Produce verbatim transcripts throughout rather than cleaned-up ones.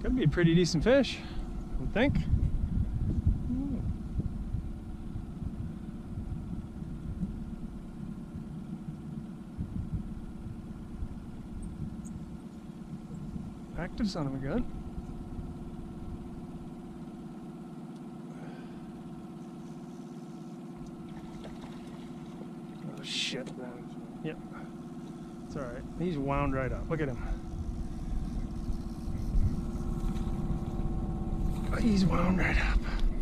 Could be a pretty decent fish, I would think. Mm. Active son of a gun. Oh shit. Yep. It's alright. He's wound right up. Look at him. He's wound right up.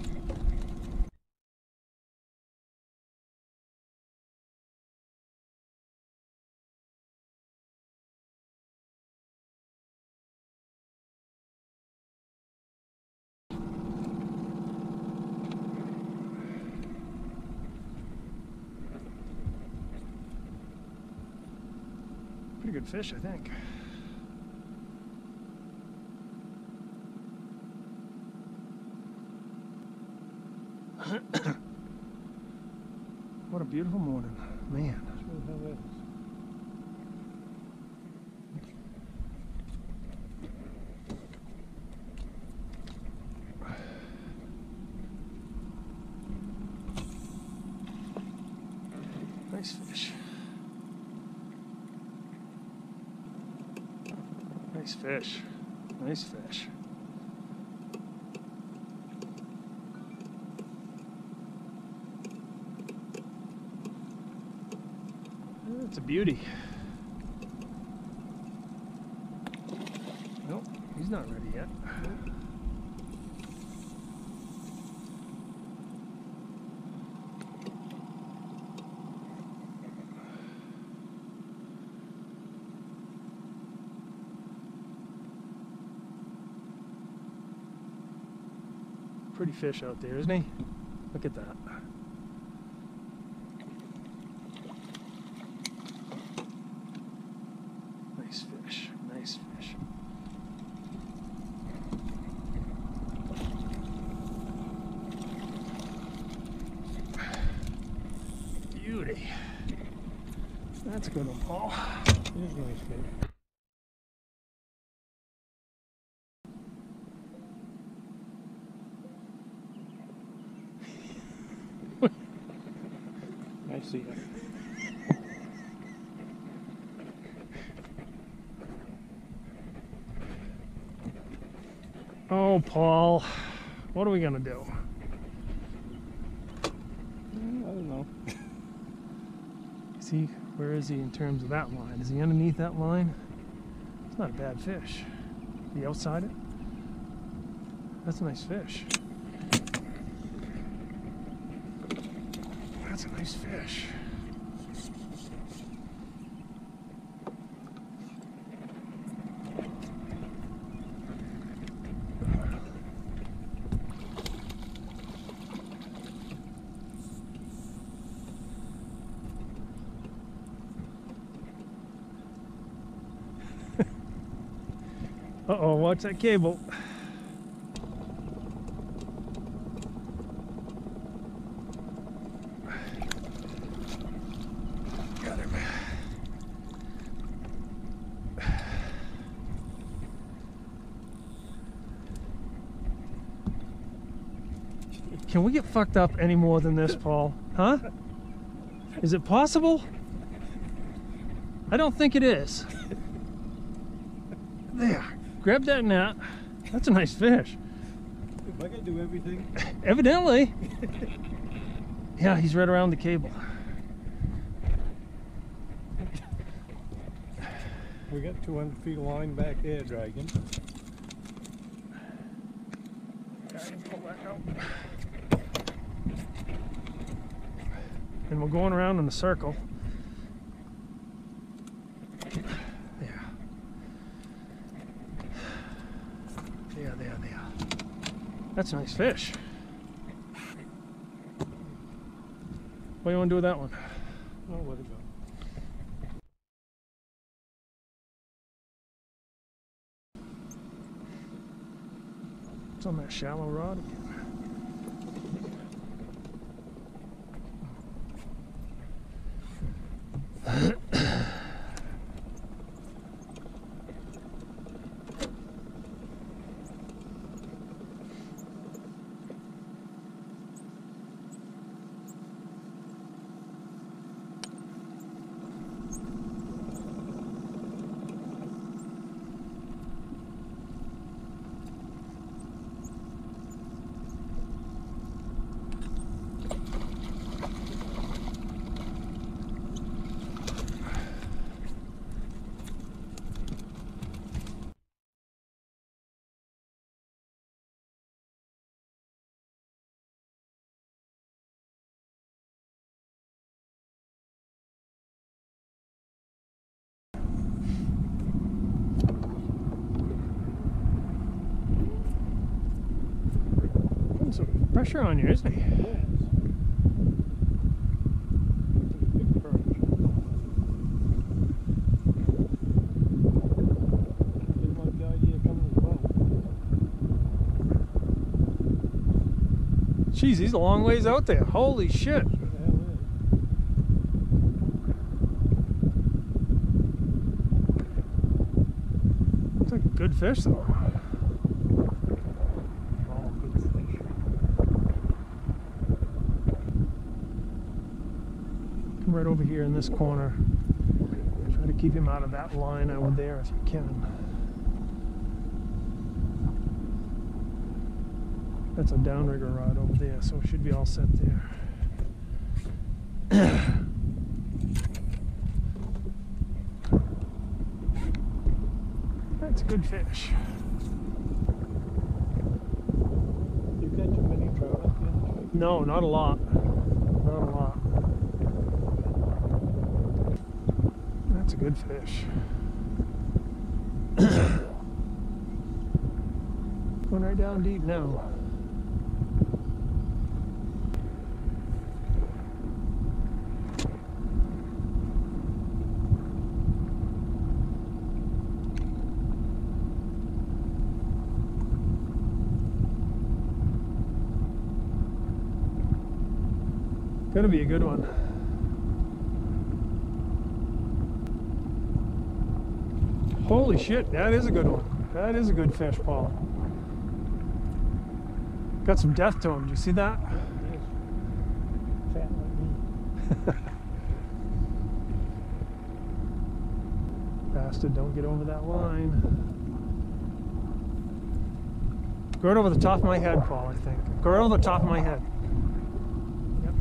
Pretty good fish, I think. What a beautiful morning, man. Nice fish. Nice fish. Nice fish. It's a beauty. Nope, he's not ready yet. Pretty fish out there, isn't he? Look at that. Nice fish, nice fish. Beauty. That's a good one, Paul. It is nice fish. I see it. Oh, Paul, what are we gonna do? I don't know. Is he, where is he in terms of that line? Is he underneath that line? It's not a bad fish. The outside it? That's a nice fish. That's a nice fish. Uh-oh, watch that cable. Got him. Can we get fucked up any more than this, Paul? Huh? Is it possible? I don't think it is. There. Grab that net. That's a nice fish. If I could do everything. Evidently. Yeah, he's right around the cable. We got two hundred feet of line back there, dragging. Pull that out. And we're going around in a circle. There, there, there. That's a nice fish. What do you want to do with that one? Oh, let it go. It's on that shallow rod again. pressure on you, isn't he? Yes. Big perch. Didn't like the idea of coming to the boat. Jeez, he's a long ways out there. Holy shit. Where the hell is? Looks like a good fish though. Oh, good fish. Come right over here in this corner. Try to keep him out of that line over there if you can. That's a downrigger rod over there, so it should be all set there. That's a good fish. You catch a mini trout up here? No, not a lot. Not a lot. That's a good fish. Going right down deep now. Gonna be a good one. Holy shit, that is a good one. That is a good fish, Paul. Got some depth to him. Do you see that? Yeah, it is. Fat like me. Bastard, don't get over that line. Go right over the top of my head, Paul, I think. Go right over the top of my head. Yep.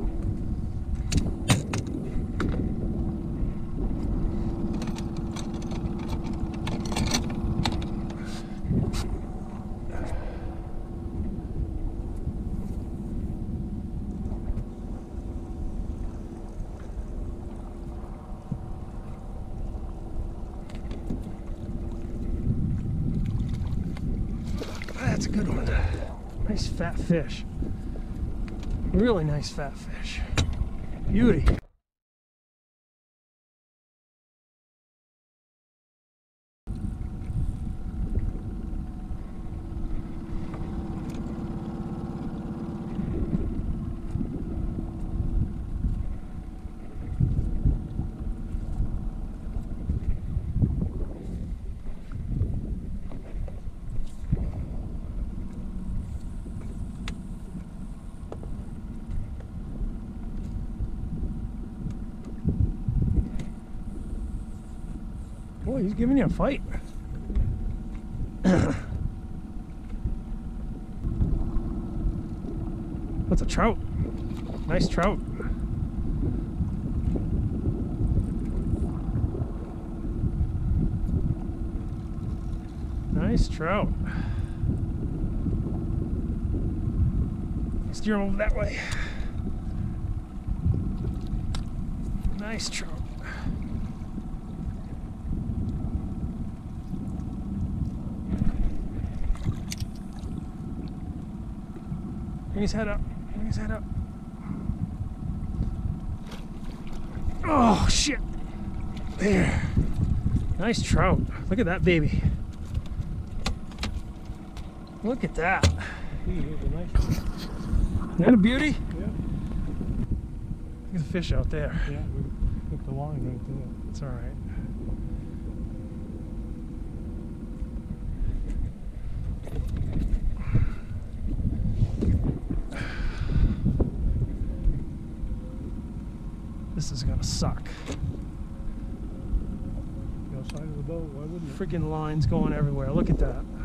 That's a good one. Nice fat fish. Really nice fat fish. Beauty. Boy, he's giving you a fight. That's a trout. Nice trout. Nice trout. Steer him over that way. Nice trout. Bring his head up. Bring his head up. Oh, shit. There. Nice trout. Look at that baby. Look at that. He is a nice one. Isn't that a beauty? Yeah. Look at the fish out there. Yeah, we put the line right there. It's all right. This is gonna suck. The outside of the boat, why wouldn't it? Freaking lines going everywhere. Look at that.